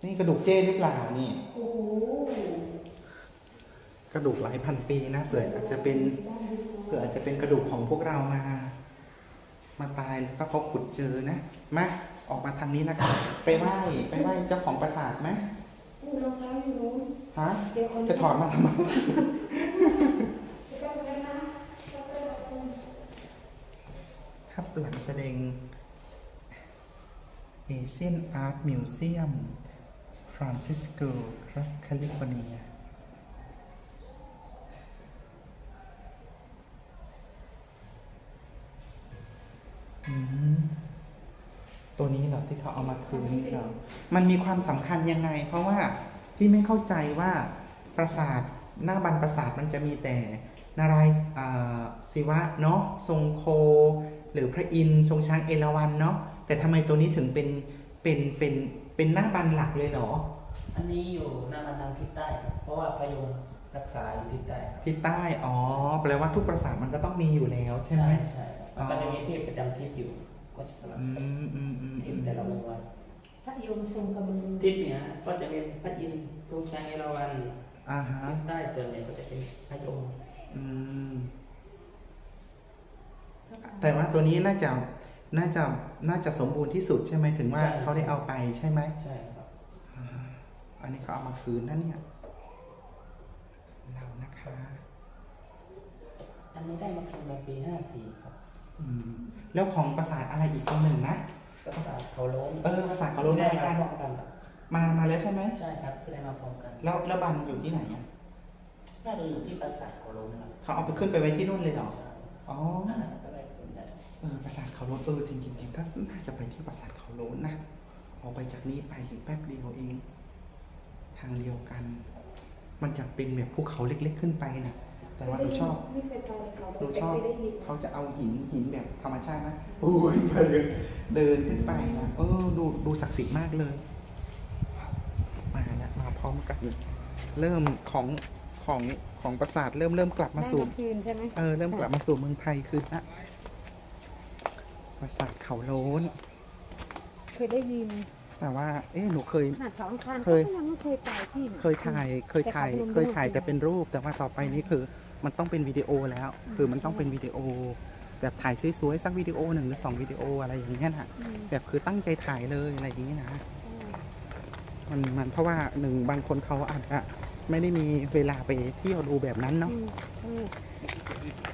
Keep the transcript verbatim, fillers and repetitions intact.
นี่กระดูกเจ้หรือเปล่านี่กระดูกหลายพันปีนะเผื่ออาจจะเป็นเผื่ออาจจะเป็นกระดูกของพวกเรามามาตายแล้วก็เขาขุดเจอนะมาออกมาทางนี้นะครับไปไหว้ไปไหว้เจ้าของปราสาทไหมรองเท้าอยู่นู้นฮะจะถอดมาทำไมครับหลังแสดง Asian Art Museum ฟรานซิสโกรัฐแคลิฟอร์เนียตัวนี้เหรอที่เขาเอามาคืนนี่เหรอมันมีความสำคัญยังไงเพราะว่าที่ไม่เข้าใจว่าปราสาทหน้าบันปราสาทมันจะมีแต่นารายณ์ศิวะเนาะทรงโคหรือพระอินทร์ทรงช้างเอราวัณเนาะแต่ทำไมตัวนี้ถึงเป็นเป็นเป็นเป็นหน้าบันหลักเลยเหรออันนี้อยู่หน้าบันทางทิศใต้ครับเพราะว่าพยมรักษาอยู่ทิศใต้ทิศใต้อ๋อแปลว่าทุกปราสาทมันก็ต้องมีอยู่แล้วใช่ไหมใช่มันก็จะมีเทพประจำทิศอยู่ก็จะสลับทิศแต่ละวันพระยมทรงกำลังทิศเหนือก็จะเป็นพระอินทร์ทรงช้างเอราวัณอ่าฮะทิศใต้ส่วนใหญ่ก็จะเป็นพระยมอืมแต่ว่าตัวนี้น่าจะน่าจะน่าจะสมบูรณ์ที่สุดใช่ไหมถึงว่าเขาได้เอาไปใช่ไหมใช่ครับอันนี้เขาเอามาคืนนั่นเนี่ยเรานะคะอันนี้ได้มาคืนในปีห้าสี่ครับอืมแล้วของปราสาทอะไรอีกตัวหนึ่งนะปราสาทเขาโล้นเออปราสาทเขาโล้นได้มาพร้อมกันมามาแล้วใช่ไหมใช่ครับที่ได้มาพร้อมกันแล้วแล้วบันอยู่ที่ไหนอ่ะน่าจะอยู่ที่ปราสาทเขาโล้นครับเขาเอาไปขึ้นไปไว้ที่นู่นเลยเหรออ๋อเออปราสาทเขาโล้นเออจริงจริงถ้าน่าจะไปที่ปราสาทเขาโล้นนะออกไปจากนี้ไปแป๊บเดียวเองทางเดียวกันมันจะเป็นแบบภูเขาเล็กๆขึ้นไปนะแต่ว่าหนูชอบหนูชอบเขาจะเอาหินหินแบบธรรมชาตินะโอ้ยไปเดินขึ้นไปนะเออดูดูศักดิ์สิทธิ์มากเลยมาแล้วมาพร้อมกันเริ่มของของของปราสาทเริ่มเริ่มกลับมาสู่เออเริ่มกลับมาสู่เมืองไทยคืนละปราสาทเขาโล้นเคยได้ยินแต่ว่าเอ๊ะหนูเคยเคยยังไม่เคยไปที่เคยถ่ายเคยถ่ายเคยถ่ายแต่เป็นรูปแต่ว่าต่อไปนี้คือมันต้องเป็นวิดีโอแล้วคือมันต้องเป็นวิดีโอแบบถ่ายสวยๆสักวิดีโอหนึ่งหรือสองวิดีโออะไรอย่างเงี้ยนะแบบคือตั้งใจถ่ายเลยอะไรอย่างนี้นะมันมันเพราะว่าหนึ่งบางคนเขาอาจจะไม่ได้มีเวลาไปเที่ยวดูแบบนั้นเนาะ